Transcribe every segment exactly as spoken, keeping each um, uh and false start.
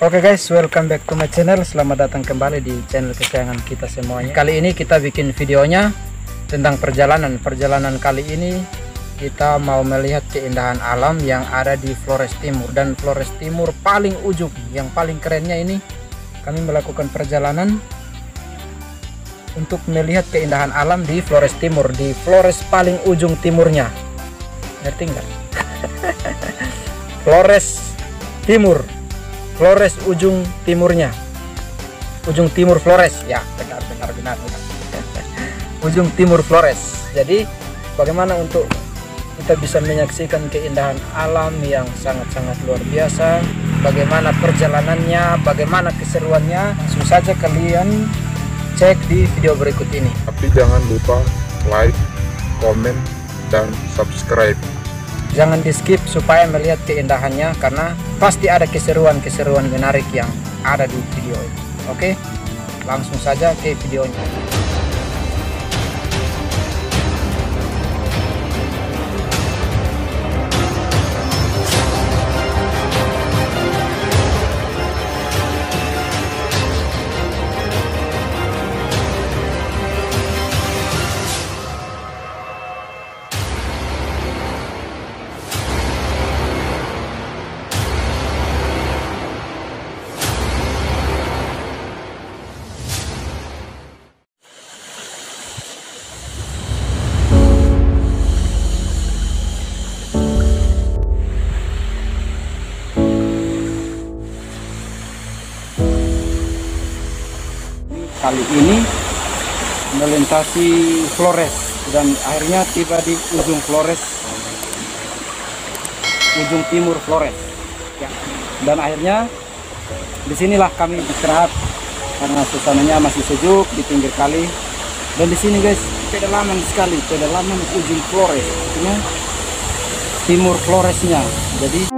Oke guys, welcome back to my channel. Selamat datang kembali di channel kesayangan kita semuanya. Kali ini kita bikin videonya tentang perjalanan. Perjalanan kali ini kita mau melihat keindahan alam yang ada di Flores Timur. Dan Flores Timur paling ujung, yang paling kerennya ini, kami melakukan perjalanan untuk melihat keindahan alam di Flores Timur, di Flores paling ujung timurnya. Ngerti nggak? Flores Timur, Flores ujung timurnya, ujung timur Flores, ya benar benar benar, benar. Ujung timur Flores. Jadi bagaimana untuk kita bisa menyaksikan keindahan alam yang sangat-sangat luar biasa, bagaimana perjalanannya, bagaimana keseruannya, langsung saja kalian cek di video berikut ini. Tapi jangan lupa like, komen, dan subscribe. Jangan di skip supaya melihat keindahannya, karena pasti ada keseruan-keseruan menarik yang ada di video ini. Oke, langsung saja ke videonya. Kali ini melintasi Flores dan akhirnya tiba di ujung Flores, ujung timur Flores ya. Dan akhirnya disinilah kami istirahat karena suasananya masih sejuk di pinggir kali. Dan di sini guys, pedalaman sekali, pedalaman ujung Flores, artinya timur Floresnya. Jadi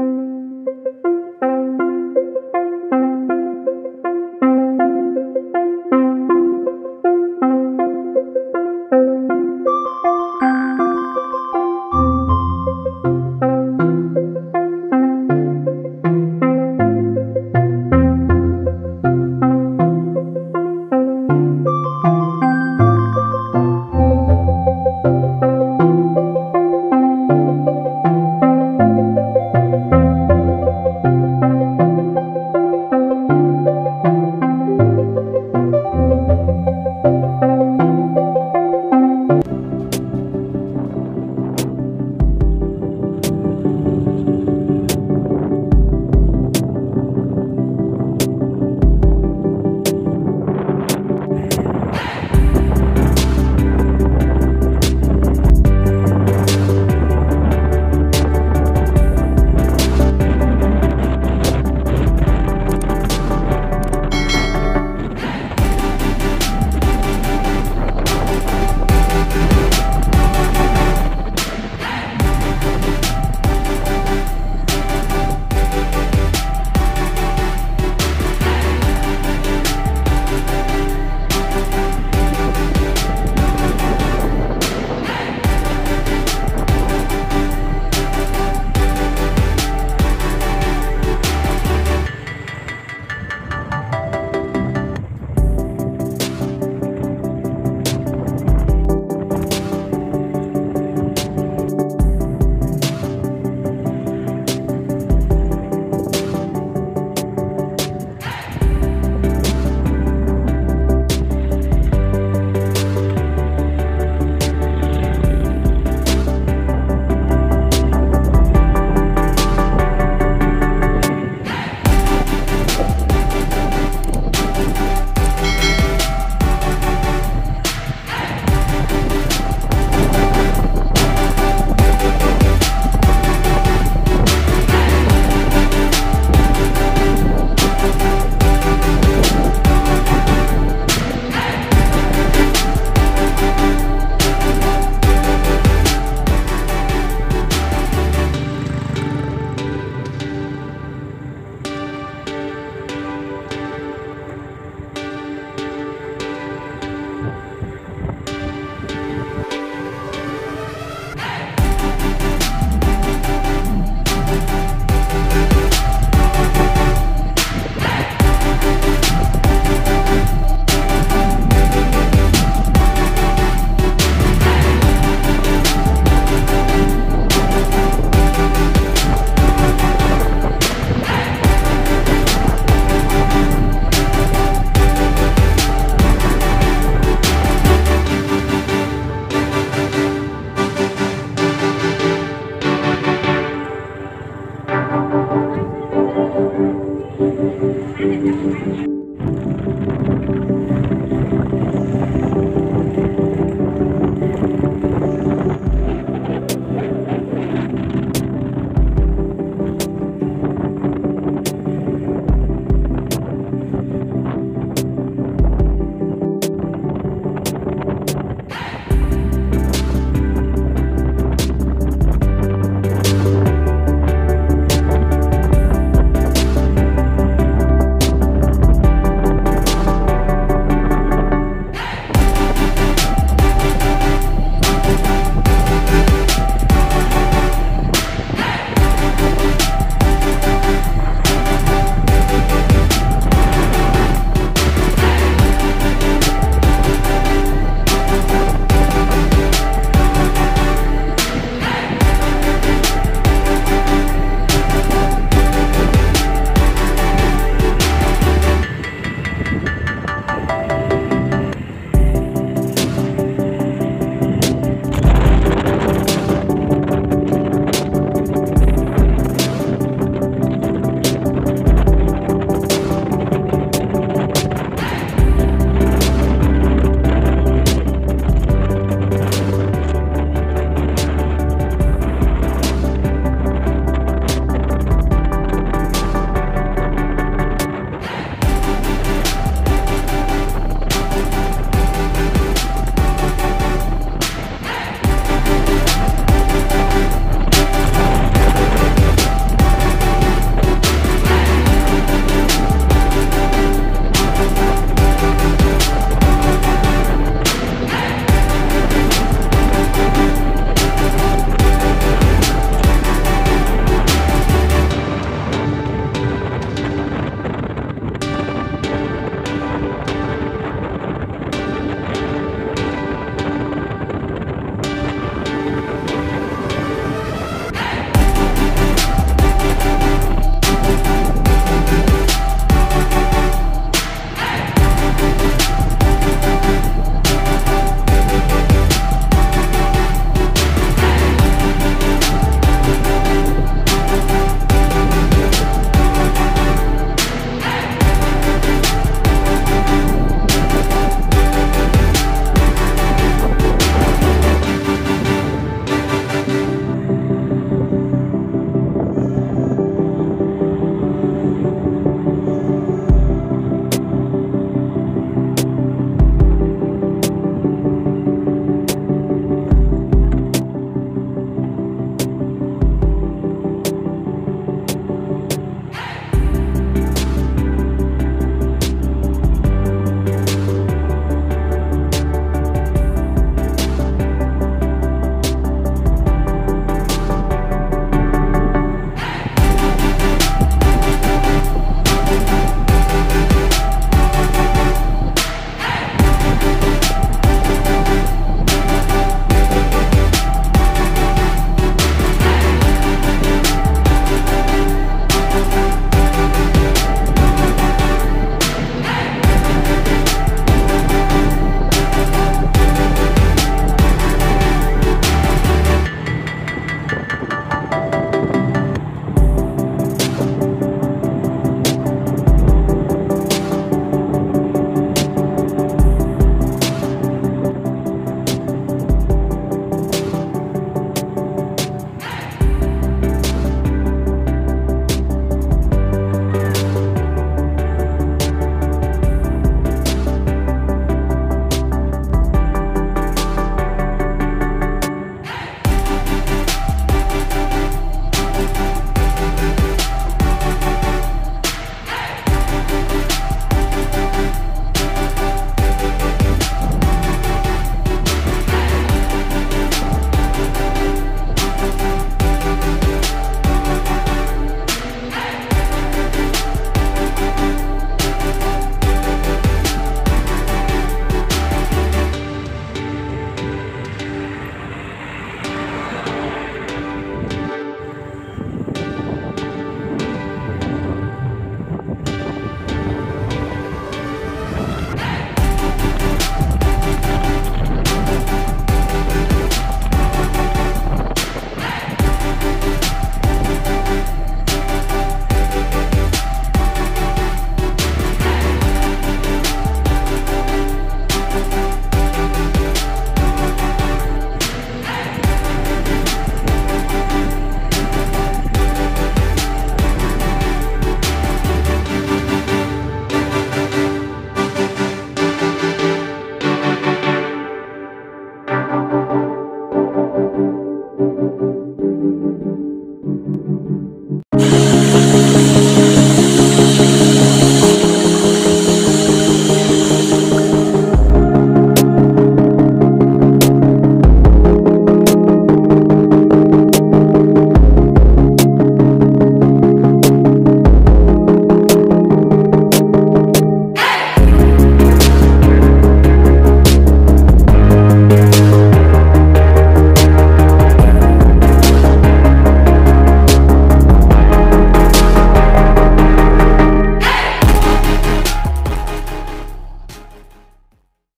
Thank you.